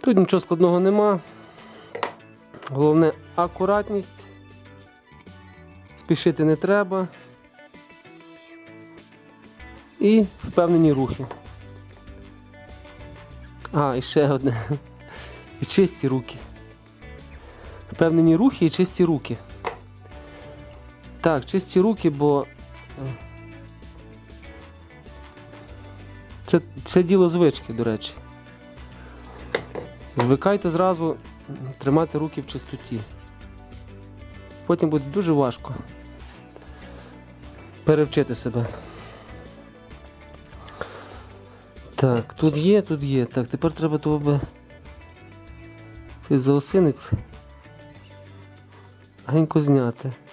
Тут нічого складного нема. Головне акуратність. Спішити не треба. І впевнені рухи. І ще одне. І чисті руки. Впевнені рухи і чисті руки. Так, чисті руки, бо це діло звички, до речі. Звикайте зразу тримати руки в чистоті. Потім буде дуже важко перевчити себе. Так, тут є, тут є. Так, тепер треба того цей заосинець генько зняти.